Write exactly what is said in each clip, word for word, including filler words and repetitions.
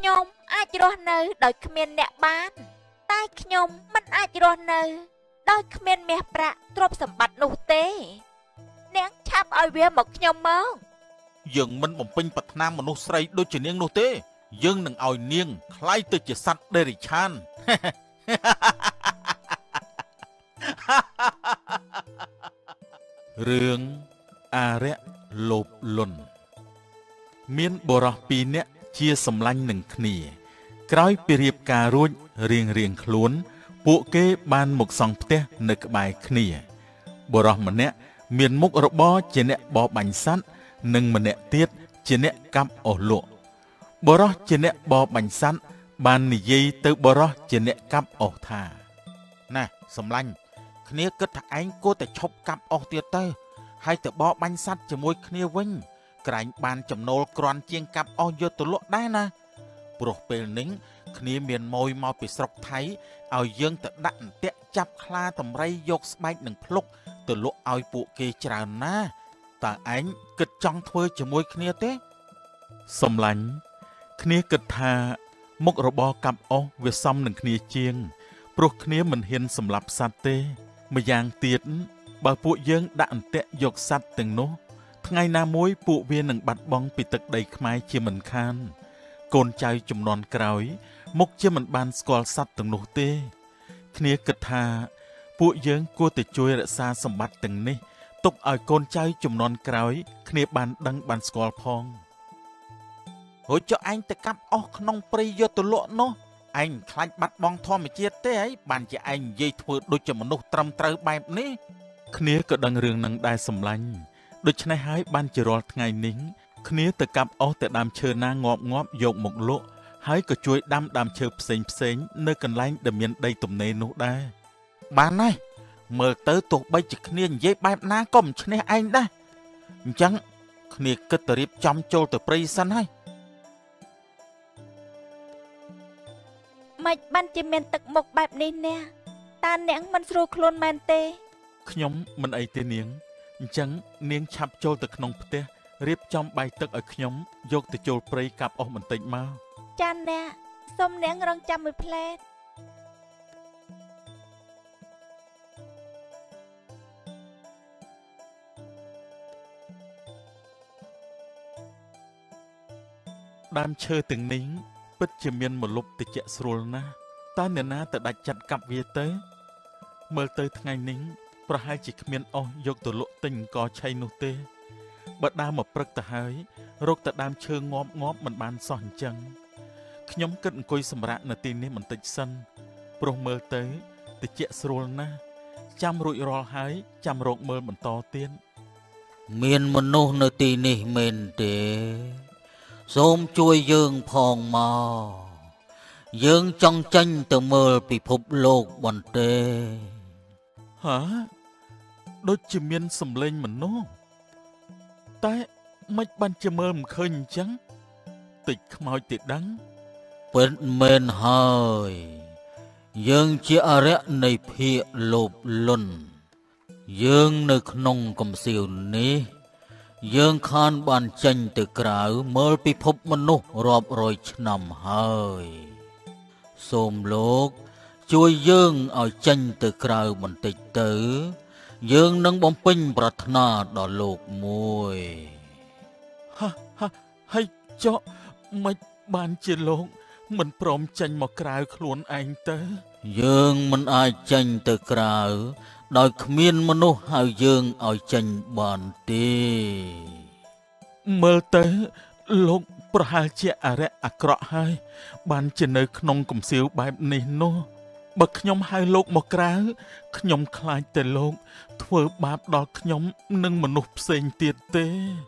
ខ្ញុំអាចរស់នៅដោយគ្មានអ្នកបានតែខ្ញុំមិនអាចរស់នៅដោយគ្មានមាសប្រាក់ទ្រព្យសម្បត្តិនោះទេនាងឆាប់ឲ្យវាមកខ្ញុំមកយើងមិនបំពេញប្រាថ្នាមនុស្សស្រីដូចជានាងនោះទេយើងនឹងឲ្យនាងคล้ายទៅជាសត្វដេរិឆានរឿងអារៈលោភលន់មានបុរសពីរនាក់ជាសម្លាញ់នឹងគ្នាក្រោយពីរៀបការរួចរៀងរៀងខ្លួនពួកគេបានមកសង់ផ្ទះនៅក្បែរគ្នាបុរសម្នាក់មានមុខរបរជាអ្នកបរបាញ់សត្វនិងម្នាក់ទៀតជាអ្នកកាប់អុសលក់បុរសជាអ្នកបរបាញ់សត្វបាននិយាយទៅបុរសជាអ្នកកាប់អុសថាណាសម្លាញ់គ្នាគិតថាឯងគួរតែឈប់កាប់អុសទៀតទៅហើយទៅបរបាញ់សត្វជាមួយគ្នាវិញក្រែងបានចំណូលគ្រាន់ជាងកាប់អុសយកទៅលក់ដែរណាព្រោះពេលនេះគ្នាមានម៉ួយមកពីស្រុកថៃឲ្យយើងទៅដាក់អន្ទាក់ចាប់ខ្លាតម្រៃយកស្បែកនិងភ្លុកទៅលក់ឲ្យពួកគេច្រើនណាតើឯងគិតចង់ធ្វើជាមួយគ្នាទេសម្លាញ់គ្នាគិតថាមុខរបរកាប់អុសវាសមនឹងគ្នាជាងព្រោះគ្នាមិនហ៊ានសម្លាប់សត្វទេម្យ៉ាងទៀតបើពួកយើងដាក់អន្ទាក់យកសត្វទាំងនោះថ្ងៃណាមួយពួកវានឹងបាត់បង់ពីទឹកដីខ្មែរជាមិនខានកូនចៅជំនាន់ក្រោយមុខជាមិនបានស្គាល់សត្វទាំងនោះទេគ្នាគិតថាពួកយើងគួរតែជួយរក្សាសម្បត្តិទាំងនេះទុកឲ្យកូនចៅជំនាន់ក្រោយគ្នាបានដឹងបានស្គាល់ផងហូចចុះឯងទៅកាប់អស់ក្នុងព្រៃយកទៅលក់នោះឯងខ្លាចបាត់បង់ធម្មជាតិទេហីបានជាឯងនិយាយធ្វើដូចជាមនុស្សត្រឹមត្រូវបែបនេះគ្នាក៏ដឹងរឿងនឹងដែរសម្លាញ់ដូច្នេះហើយបានជារាល់ថ្ងៃនេះគ្នាទៅកាប់អស់តែដើមឈើណាងាប់ងាប់យកមកលក់ហើយក៏ជួយដាំដើមឈើផ្សេងផ្សេងនៅកន្លែងដែលមានដីទំនេរនោះដែរបានហើយមើលទៅទោះបីជាគ្នានិយាយបែបណាក៏មិនឈ្នះឯងដែរអញ្ចឹងគ្នាគិតទៅរៀបចំចូលទៅព្រៃសិនហើយមិនបានជាមានទឹកមុខបែបនេះណាតើនាងមិនស្រួលខ្លួនមែនទេខ្ញុំមិនអីទេនាងអញ្ចឹងនាងឆាប់ចូលទៅក្នុងផ្ទះរៀបចំបាយទឹកឲ្យខ្ញុំយកទៅចូលព្រៃកាប់អស់បន្តិចមកចាអ្នកសូមនាងរងចាំមួយផ្លែតដើមឈើទាំងនេះពិតជាមានម្លប់ត្រជាក់ស្រួលណាស់តើអ្នកណាទៅដាច់ចិត្តកាប់វាទៅមើលទៅថ្ងៃនេះប្រហែលជាគ្មានអស់យកទៅលក់ទិញអង្គឆៃនោះទេបើដើមមកព្រឹកទៅហើយរកតែដើមឈើងាប់ងាប់មិនបានសោះអញ្ចឹងខ្ញុំគិតអង្គុយសម្រាកនៅទីនេះបន្តិចសិនព្រោះមើលទៅត្រជាក់ស្រួលណាស់ចាំរួចរាល់ហើយចាំរកមើលបន្តទៀតមានមនុស្សនៅទីនេះមែនទេសូមជួយយើងផងមកយើងចង់ចេញទៅមើលពិភពលោកបន្តិចហាដូចជាមានសម្លេងមនុស្សតែមិនបានជាមើលមិនឃើញអញ្ចឹងតិចខ្មោចទេដឹងពិតមែនហើយយើងជាអរិយនៃភាគលោភលន់យើងនៅក្នុងកំសៀវនេះយើងខានបានចេញទៅក្រៅមើលពិភពមនុស្សរាប់រយឆ្នាំហើយសូមលោកជួយយើងឲ្យចេញទៅក្រៅបន្តិចទៅយើងនឹងបំពេញប្រាថ្នាដល់លោកមួយហាហាហើយចុះមិនបានជាលោកមិនព្រមចេញមកក្រៅខ្លួនឯងទៅយើងមិនអាចចេញទៅក្រៅដោយគ្មានមនុស្សហៅយើងឲ្យចេញបានទេមើលទៅលោកប្រហែលជាអរិយអាក្រក់ហើយបានជានៅក្នុងកំសៀវបែបនេះនោះបើខ្ញុំហៅលោកមកក្រៅខ្ញុំខ្លាចតែលោកធ្វើបាបដល់ខ្ញុំនិងមនុស្សផ្សេងទៀតទេ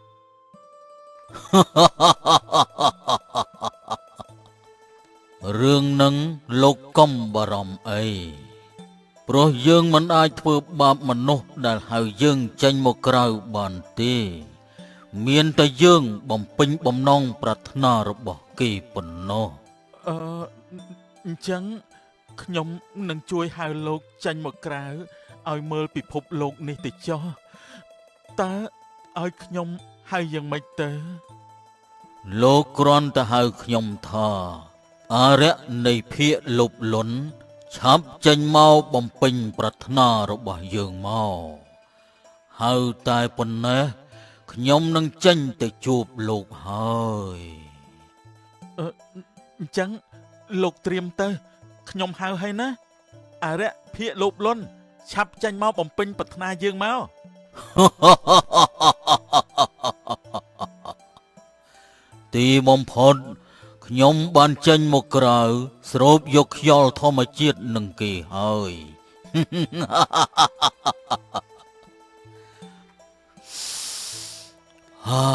រឿងនឹងលោកកុំបារម្ភអីព្រោះយើងមិនអាចធ្វើបាបមនុស្សដែលហៅយើងចេញមកក្រៅបានទេមានតែយើងបំពេញបំណងប្រាថ្នារបស់គេប៉ុណ្ណោះអឺអញ្ចឹងខ្ញុំនឹងជួយហៅលោកចេញមកក្រៅឲ្យមើលពិភពលោកនេះទៅចុះតើឲ្យខ្ញុំហៅយ៉ាងម៉េចទៅលោកគ្រាន់តែហៅខ្ញុំថាអរិយនៃភាគលោភលន់ឆាប់ចេញមកបំពេញប្រាថ្នារបស់យើងមកហៅតែប៉ុណ្ណេះខ្ញុំនឹងចេញទៅជួបលោកហើយអញ្ចឹងលោកត្រៀមទៅខ្ញុំហៅហើយណាអរិយភាគលោភលន់ឆាប់ចេញមកបំពេញប្រាថ្នាយើងមកទីបំផុតខ្ញុំបានចេញមកក្រៅស្រូបយកខ្យល់ធម្មជាតិនឹងគេហើយហា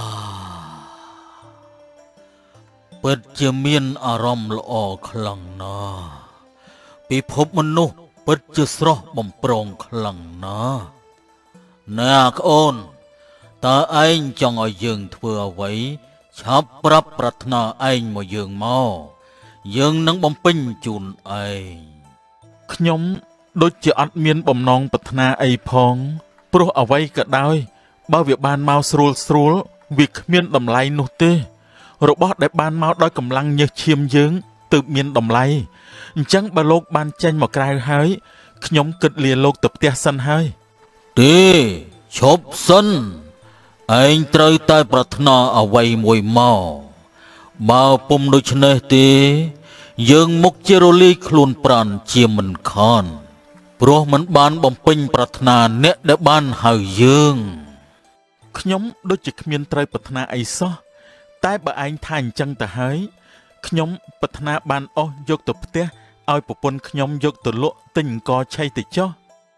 ពិតជាមានអារម្មណ៍ល្អខ្លាំងណាស់ពិភពមនុស្សពិតជាស្រស់បំព្រងខ្លាំងណាស់ណាក្អូនតើឯងចង់ឲ្យយើងធ្វើអ្វីឆាប់ប្រាប់ប្រាថ្នាឯងមកយើងមកយើងនឹងបំពេញជូនឯងខ្ញុំដូចជាអត់មានបំណងប្រាថ្នាអីផងព្រោះអ្វីក៏ដោយបើវាបានមកស្រួលស្រួលវាគ្មានតម្លៃនោះទេរបស់ដែលបានមកដោយកម្លាំងញើសឈាមយើងទើបមានតម្លៃអញ្ចឹងបើលោកបានចេញមកក្រៅហើយខ្ញុំគិតលាលោកទៅផ្ទះសិនហើយទេឈប់សិនឯងត្រូវតែប្រាថ្នាអ្វីមួយមកបើពុំដូច្នេះទេយើងមុខជារលីខ្លួនប្រាណជាមិនខានព្រោះមិនបានបំពេញប្រាថ្នាអ្នកដែលបានហៅយើងខ្ញុំដូចជាគ្មានត្រូវប្រាថ្នាអីសោះតែបើឯងថាអញ្ចឹងទៅហើយខ្ញុំប្រាថ្នាបានអស់យកទៅផ្ទះឲ្យប្រពន្ធខ្ញុំយកទៅលក់ទិញអង្គឆៃទៅចុះ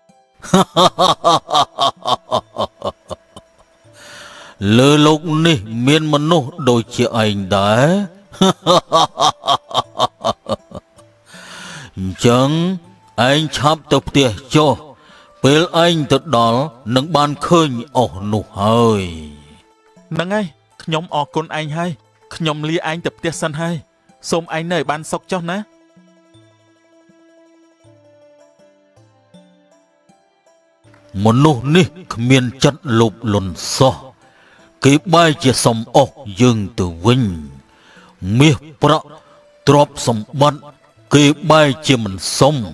លើលោកនេះមានមនុស្សដូចជាឯងដែរអញ្ចឹងឯងឆាប់ទៅផ្ទះចុះពេលឯងទៅដល់នឹងបានឃើញអស់នោះហើយហ្នឹងហើយខ្ញុំអរគុណឯងហើយខ្ញុំលាឯងទៅផ្ទះសិនហើយសូមឯងនៅឲ្យបានសុខចុះណាមនុស្សនេះគ្មានចិត្តលោភលន់សោះគេបែរជាសំអស់យើងទៅវិញមាសប្រាក់ទ្រព្យសម្បត្តិគេបែរជាមិនសុំ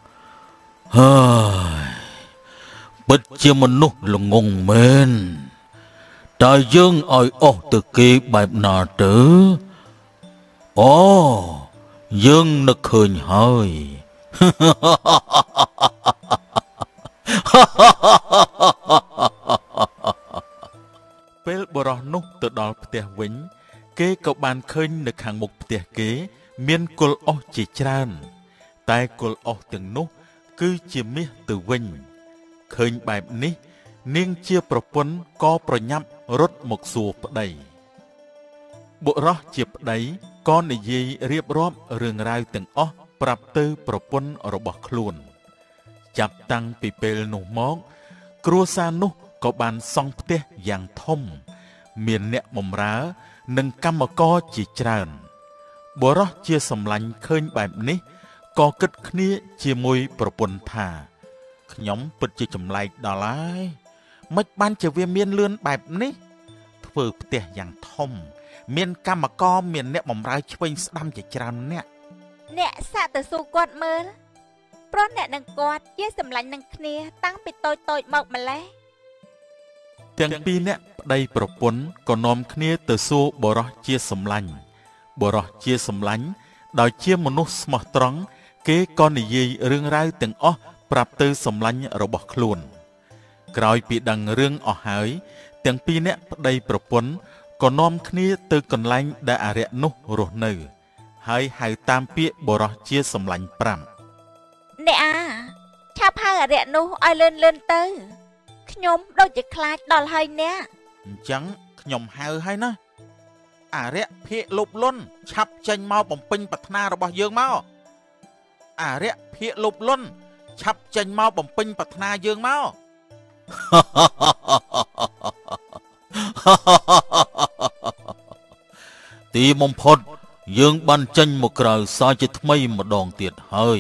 ហើយពិតជាមនុស្សល្ងងមែនតើយើងឲ្យអស់ទៅគេបែបណាទៅអូយើងនឹកឃើញហើយពេលបរោះនោះទៅដល់ផ្ទះវិញគេក៏បានឃើញនៅខាងមុខផ្ទះគេមានគុលអុសជាច្រើនតែគុលអុសទាំងនោះគឺជាមាសទៅវិញឃើញបែបនេះនាងជាប្រពន្ធក៏ប្រញាប់រត់មកសួរប្តីបុរសជាប្តីក៏និយាយរៀបរាប់រឿងរ៉ាវទាំងអស់ប្រាប់ទៅប្រពន្ធរបស់ខ្លួនចាប់តាំងពីពេលនោះមកគ្រួសារនោះក៏បានសង់ផ្ទះយ៉ាងធំមានអ្នកបម្រើនិងកម្មករជាច្រើនបុរសជាសម្លាញ់ឃើញបែបនេះក៏គិតគ្នាជាមួយប្រពន្ធថាខ្ញុំពិតជាចម្លែកដល់ហើយមិនបានជាវាមានលឿនបែបនេះធ្វើផ្ទះយ៉ាងធំមានកម្មករមានអ្នកបម្រើឆ្វេងស្ដាំជាច្រើនអ្នកអ្នកសាក់ទៅសួរគាត់មើលព្រោះអ្នកនឹងគាត់ជាសម្លាញ់នឹងគ្នាតាំងពីតូចតូចមកម្លេះទាំងពីរអ្នកប្តីប្រពន្ធក៏នាំគ្នាទៅសួរបុរសជាសម្លាញ់បុរសជាសម្លាញ់ដោយជាមនុស្សស្មោះត្រង់គេក៏និយាយរឿងរ៉ាវទាំងអស់ប្រាប់ទៅសម្លាញ់របស់ខ្លួនក្រោយពីដឹងរឿងអស់ហើយទាំងពីរអ្នកប្តីប្រពន្ធក៏នាំគ្នាទៅកន្លែងដែលអរិយនោះរស់នៅហើយហៅតាមពាក្យបុរសជាសម្លាញ់ប្រាប់អ្នកអាឆាប់ហៅអរិយនោះឲ្យលឿនលឿនទៅខ្ញុំដូចជាខ្លាចដល់ហើយអ្នកអញ្ចឹងខ្ញុំហៅហើយណាអរិយភាគលោភលន់ឆាប់ចេញមកបំពេញប្រាថ្នារបស់យើងមកអរិយភាគលោភលន់ឆាប់ចេញមកបំពេញប្រាថ្នាយើងមកទីបំផុតយើងបានចេញមកក្រៅសាជាថ្មីម្ដងទៀតហើយ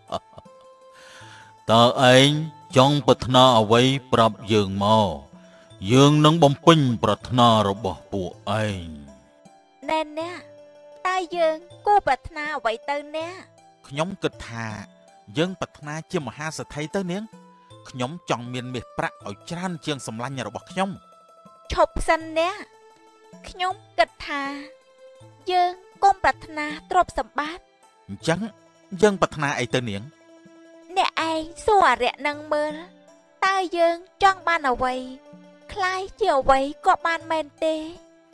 តើឯងចង់ប្រាថ្នាអ្វីប្រាប់យើងមក Dương nâng bom pinh bật na rồi bỏ bộ anh. Nè nè, ta dương cô bật na vậy tao nè. Nhóm kịch thà, dương bật na chưa mà ha sẽ thấy tới niếng. Nhóm chọn miền miệt bạc ở tràn chương sầm lanh nhà rồi bỏ nhóm. Chụp xanh nè, nhóm kịch thà, dương cô bật na trộp sầm bát. Chẳng, dương bật na ấy tới niếng. Nè ai xua rẹ nâng mơ, ta dương chọn ban ở vậy. Khai chiều vậy có ban men tê.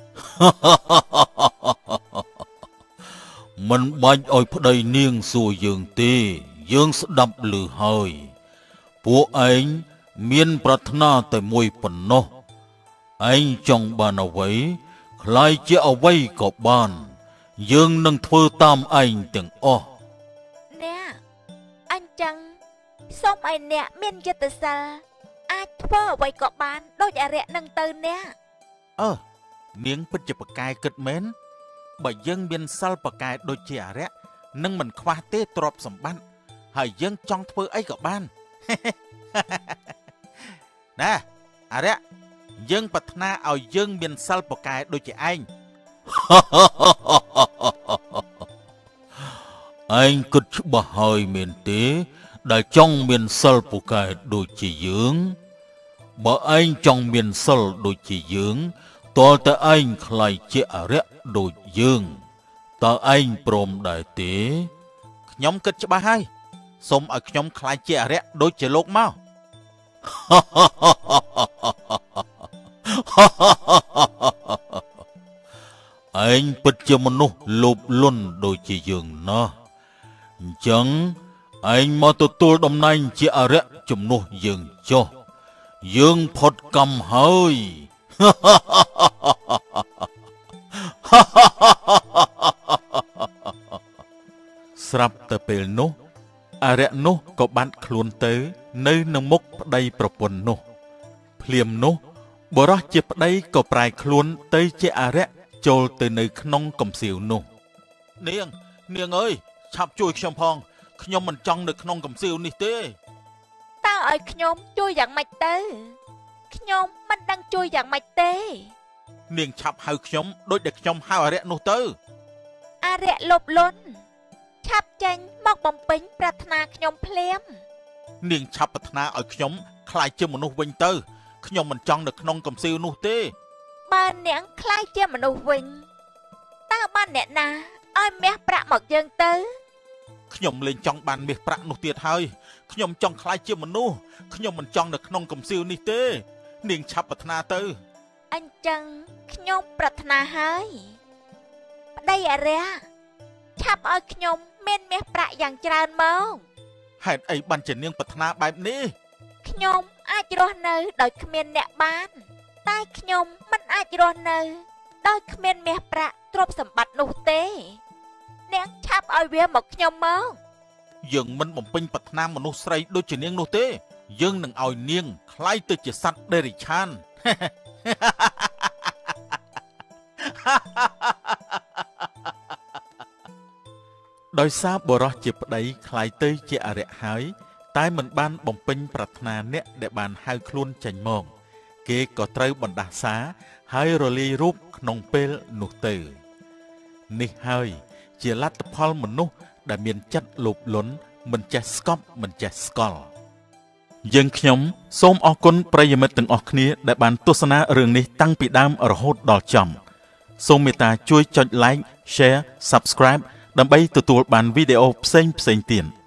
Mình bánh ôi phát đầy niêng xua dương tê. Dương sẽ đập lử hơi. Bộ anh miên bật na tới mùi phần nó. Anh trong bàn ở vậy. Khai chế ở vậy có ban. Dương nâng thơ tam anh từng ô. Nè, anh chăng xong anh nè miên cho tự xa. Ai thơ vậy có ban đôi dạ rẹ nâng tư nè. Ờ, niếng bích chụp cái kịch mến. Bởi dân biên sal bà cái đôi trẻ rẽ. Nâng mình khoa tế trọp sầm ban. Hỏi dân trong thơ ấy có ban. Nè, à rẽ. Dân bật na ở dân biên sal bà cái đôi trẻ anh. Anh cứ bà hơi miền tế. Đã trong miền sal bà cái đôi trẻ dưỡng. Bởi anh trong miền sal đôi trẻ dưỡng. Tòa ta anh khai chế rẽ đôi dương. Ta anh prom đại tế. Nhóm kịch cho bà hai. Xong ở nhóm khai chế rẽ đôi trẻ lột mau. Anh bật cho một nụ lụp luôn đôi chế dương nó. Chẳng anh mà tôi tôi đồng nay chế rẽ chùm nụ dương cho. Dương phật cầm hơi. Srap tờ bèl nô. À rẽ nô có bạn khuôn tới. Nơi nâng mốc đâyប្រពន្ធនោះ ភ្លាមនោះបរោះជាប្តីក៏ប្រែខ្លួនទៅជាអរិយចូលទៅនៅក្នុងកំសៀវនោះ នាង នាងអើយ ឆាប់ជួយខ្ញុំផង ខ្ញុំមិនចង់នៅក្នុងកំសៀវនេះទេតើឲ្យខ្ញុំជួយយ៉ាងម៉េចទៅ ខ្ញុំមិនដឹងជួយយ៉ាងម៉េចទេនាងឆាប់ហៅខ្ញុំដូចដែលខ្ញុំហៅអរិយនោះទៅអរិយលុបលន់ ឆាប់ចេញមកបំពេញប្រាថ្នាខ្ញុំភ្លាមនាងឆាប់ប្រាថ្នាឲ្យខ្ញុំខ្លាចជាមនុស្សវិញទៅ ខ្ញុំមិនចង់នៅក្នុងកំសៀវនោះទេបើនាងខ្លាចជាមនុស្សវិញ តើបានអ្នកណាឲ្យមាសប្រាក់មកយើងទៅខ្ញុំលែងចង់បានមាសប្រាក់នោះទៀតហើយ ខ្ញុំចង់ខ្លាចជាមនុស្ស ខ្ញុំមិនចង់នៅក្នុងកំសៀវនេះទេ នាងឆាប់ប្រាថ្នាទៅអញ្ចឹងខ្ញុំប្រាថ្នាហើយប្តីអរិយ ឆាប់ឲ្យខ្ញុំមានមាសប្រាក់យ៉ាងច្រើនមកហេតុអីបានជានាងប្រាថ្នាបែបនេះខ្ញុំអាចរស់នៅដោយគ្មានអ្នកបាន តែខ្ញុំមិនអាចរស់នៅដោយគ្មានមាសប្រាក់ទ្រព្យសម្បត្តិនោះទេនាងឆាប់ឲ្យវាមកខ្ញុំមកយើងមិនបំពេញប្រាថ្នាមនុស្សស្រីដូចជានាងនោះទេ យើងនឹងឲ្យនាងคล้ายទៅជាសត្វដេរិឆាន ដោយសារបរោះជាប្តីคล้ายទៅជាអរិយហើយ តែមិនបានបំពេញប្រាថ្នាអ្នកដែលបានហៅខ្លួនចេញមក គេក៏ត្រូវបណ្ដាសាហើយរលាយរូបក្នុងពេលនោះទៅ នេះហើយជាលទ្ធផលមនុស្សដែលមានចិត្តលោភលន់មិនចេះស្កប់មិនចេះស្កល់ យើងខ្ញុំសូមអរគុណប្រិយមិត្តទាំងអស់គ្នាដែលបានទស្សនារឿងនេះតាំងពីដើមរហូតដល់ចប់ សូមមេត្តាជួយចុច like, share, subscribe ដើម្បីទទួលបានវីដេអូផ្សេងៗទៀត